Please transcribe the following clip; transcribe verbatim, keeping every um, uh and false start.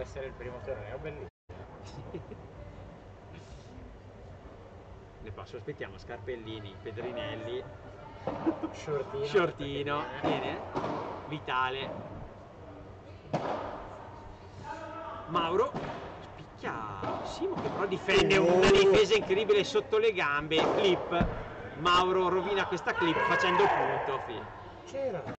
essere il primo torneo, bellissimo. Nel passo aspettiamo Scarpellini, Pedrinelli, Shortino, Shortino, bene, Vitale, Mauro, spicchia Simo che però difende una difesa incredibile sotto le gambe, clip, Mauro rovina questa clip facendo punto. C'era